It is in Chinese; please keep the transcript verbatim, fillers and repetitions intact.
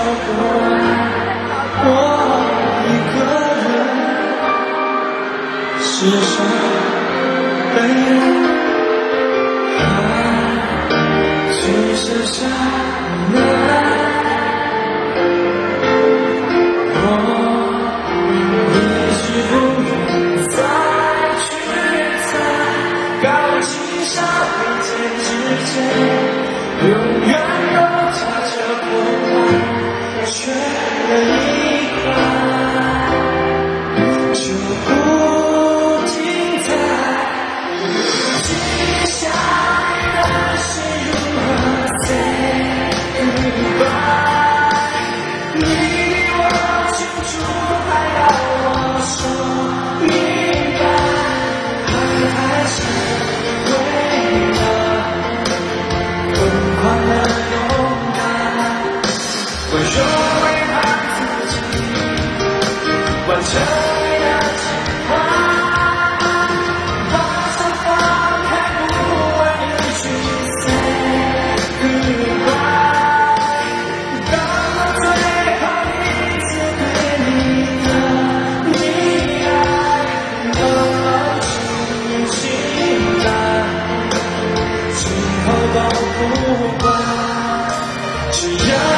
不完，我一个人失手悲哀，只剩下你来。我一直不愿再去猜，高情商并肩之间，永远都擦着破坏，缺了一块，就不停在记下的是如何 say goodbye。你比我清楚，还要我说明白，爱还是为了更宽的勇敢，会学会让自己完成你的计划，把手放开，不为你去 say goodbye。当我最后一次对你的溺爱，我清醒来，之后都不管，只要。